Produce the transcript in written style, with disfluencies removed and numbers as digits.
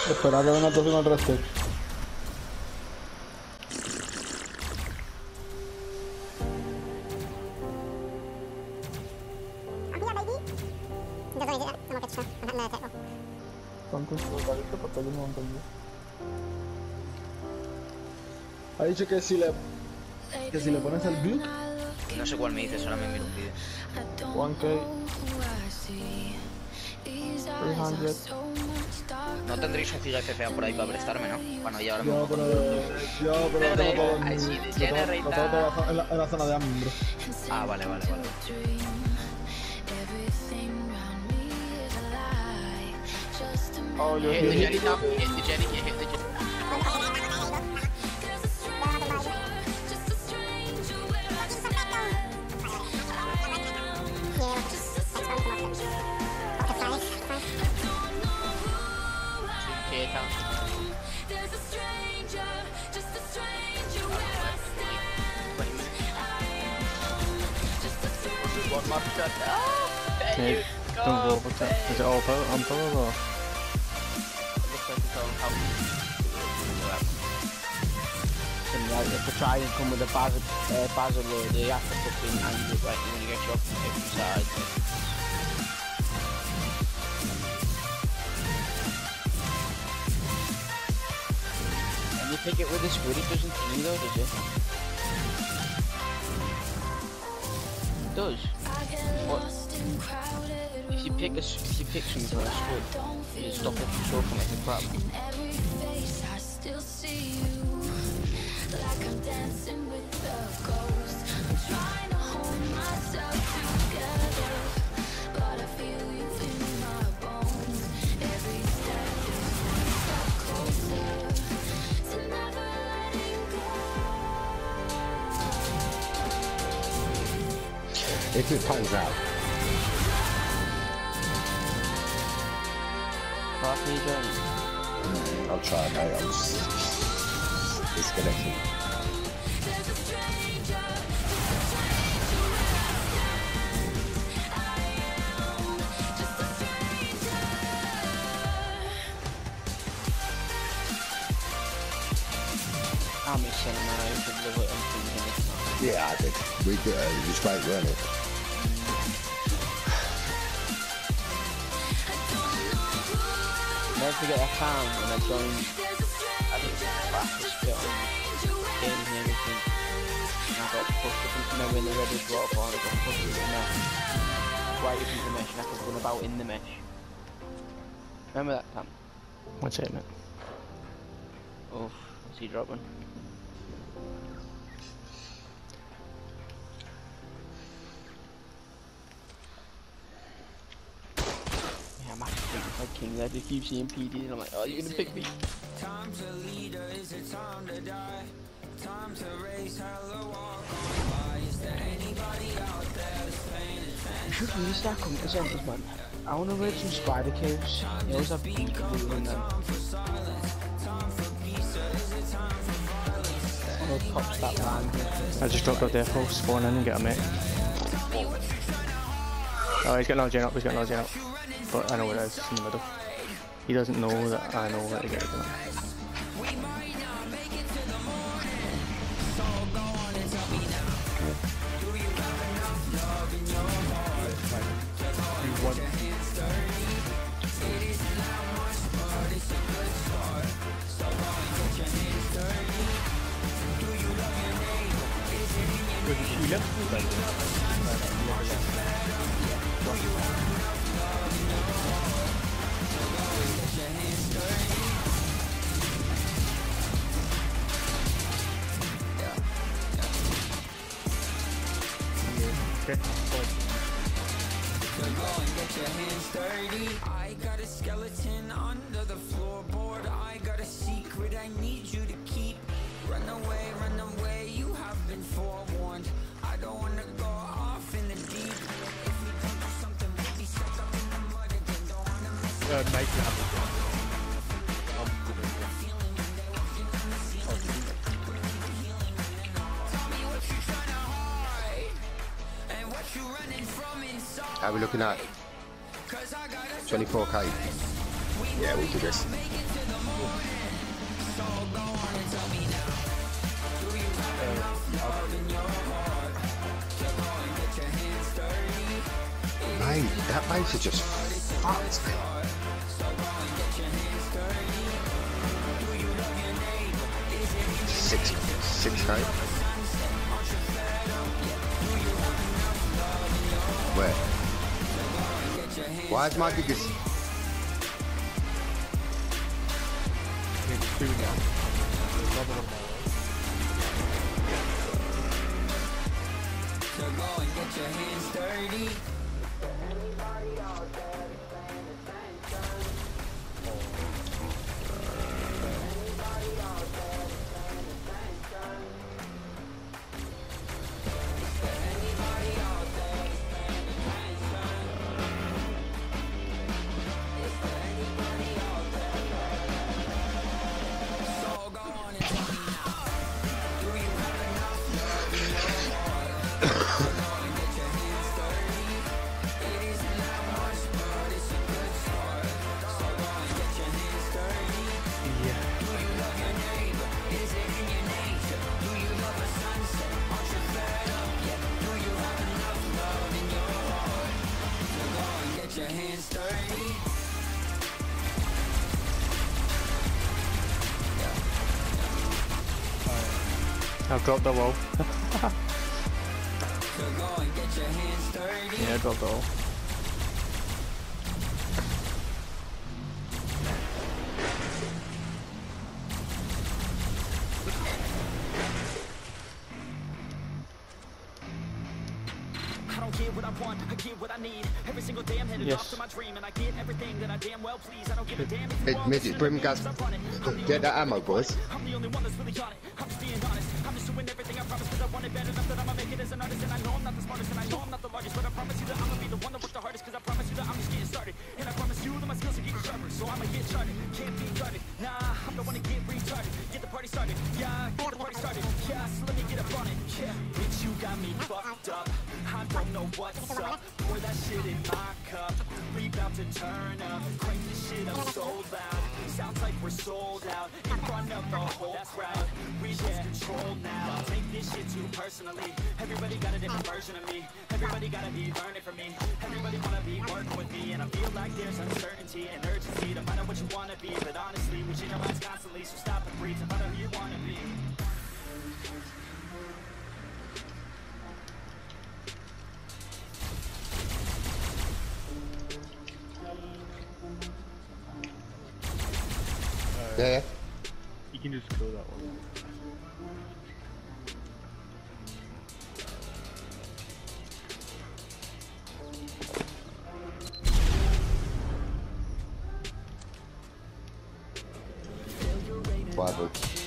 Espera que venga tú con el resto. Ha dicho que si le pones el Gluck, No sé cuál me dices, ahora me miro un vídeo. 1K 300. No tendréis un giga FFA por ahí para prestarme, ¿no? Bueno, ya ahora me Yo, pero lo tengo todo en, Así de lo tengo todo en la zona de admin, bro. Ah, vale. Oh, yo Hit the Jenny now. Hit the Jenny. Okay, don't go over that. Is it all on power or? Yeah, if they try and come with a Basil load, they have to fucking hand it right when you get shot from every side. And you pick it with a squid, it doesn't kill you though, does it? It does. What? If you pick something from a squid, you stop it from choking like a crab. Like I'm dancing with the ghost. I'm trying to hold myself together, but I feel you in my bones. Every step is one step closer to never letting go. If it pans out. Coffee, Johnny. I'll try, mate. I'm just disconnected. I'm missing now. You should love it and thinking it. Yeah, I did. We did. It was great, weren't it? Never forget that time when I joined. I think it was practice fit on games and everything. And I got pushed up into remember in the Reddit waterfall, I got pushed into the mesh. Right into the mesh and I could run about in the mesh. Remember that time? What's it, mate? Oh, is he dropping? I'm actually like King there, they keep seeing PD and I'm like, oh, you're gonna pick me. Time to lead or is it time to die? Time to raise hella walk on by. Is there anybody out there that's paying attention? Should really start coming to centers, man. I wanna raid some spider caves. They always have people doing them. Time for silence, time for peace, or is it time for violence? I know cops that land. I just dropped out there, folks. Spawn in and get him, mate. Oh, he's getting all gen up, But I know where it is, it's in the middle. He doesn't know that I know where to get it. We might not make it to the morning, so go on and tell me now. Do you have enough love in your heart? Just hold your hands dirty. It isn't that much, but it's a good start. So go and get your hands dirty. Do you love your neighbor? Is it in your name? Do you love a shine so much better? Do you have enough love in your heart? So go and get your hands dirty. Okay. So go and get your hands dirty. I got a skeleton under the floorboard. I got a secret I need you to keep. Run away, you have been forewarned. I don't wanna go off in the deep. If we don't do something, maybe stuck up in the mud again. Don't wanna miss it. Make it happen. Tell me what you tryna hide and what you running from inside. How are we looking at? 'Cause I got a 24k. we Yeah, we'll do this. Mate, that bass is just fucked, mate. Six eight. Where? Why is my biggest? Maybe 2 now. There's another one now. So go and get your hands dirty. Your hands dirty. I've dropped the wall. So go and get your hands dirty. Yeah, I dropped the wall. I don't get what I want, I get what I need. Every single day I'm headed off to my dream, and I get everything that I damn well please. I don't give a damn if you want Midget, bring gas. Get that ammo, boys. I'm the only one that's really on it. I'm just being honest. I'm just doing everything I promised, cause I want it bad enough that I'ma make it as an artist. And I know I'm not the smartest, and I know I'm not the largest, but I promise you that I'ma be the one that works the hardest, cause I promise you that I'm just getting started. And I promise you that my skills are getting sharper, so I'ma get charted. Can't be guarded, nah, I'm the one to get retarded. Get the party started, yeah, get the party started. Yeah, so let me get up on it, yeah. Bitch, you got me fucked up. I don't know what's up. Pour that shit in my cup. We about to turn up. Crank this shit up so loud. Sounds like we're sold out in front of the whole crowd. We lose control now. Take this shit too personally. Everybody got a different version of me. Everybody gotta be learning from me. Everybody wanna be working with me, and I feel like there's uncertainty and urgency to find out what you wanna be. But honestly, we change our minds constantly, so stop and breathe and find out who you wanna be. Yeah. You can just kill that one. Whatever.